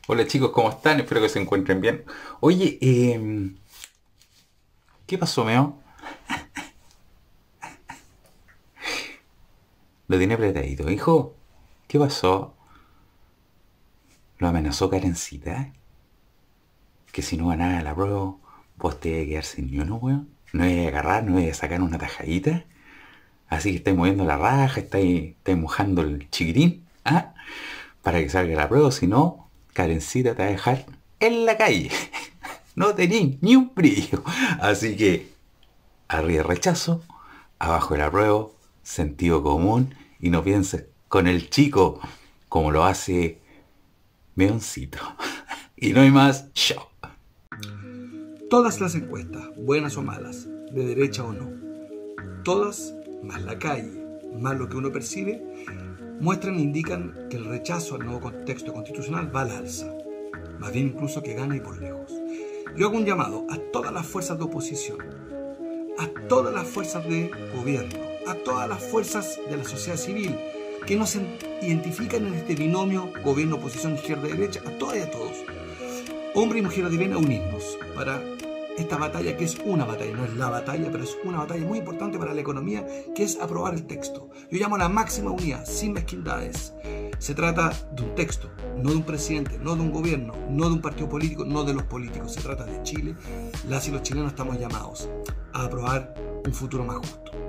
Hola chicos, ¿cómo están? Espero que se encuentren bien. Oye, ¿qué pasó, Meo? Lo tiene apretadito, hijo. ¿Qué pasó? ¿Lo amenazó Karencita? Que si no ganaba la prueba, vos te ibas a quedar sin ni uno, weón. No ibas a agarrar, no ibas a sacar una tajadita. Así que estáis moviendo la raja, estáis mojando el chiquitín, ¿ah? Para que salga la prueba, si no, Karencita te va a dejar en la calle. No tenés ni un brillo. Así que arriba rechazo, abajo el apruebo, sentido común y no pienses con el chico como lo hace Meoncito. Y no hay más show. Todas las encuestas, buenas o malas, de derecha o no, todas, más la calle, más lo que uno percibe, muestran e indican que el rechazo al nuevo contexto constitucional va al alza, más bien incluso que gana y por lejos. Yo hago un llamado a todas las fuerzas de oposición, a todas las fuerzas de gobierno, a todas las fuerzas de la sociedad civil que no se identifican en este binomio gobierno, oposición, izquierda, derecha, a todas y a todos, hombre y mujer deben unirnos para esta batalla, que es una batalla, no es la batalla, pero es una batalla muy importante para la economía, que es aprobar el texto. Yo llamo a la máxima unidad, sin mezquindades. Se trata de un texto, no de un presidente, no de un gobierno, no de un partido político, no de los políticos. Se trata de Chile. Las y los chilenos estamos llamados a aprobar un futuro más justo.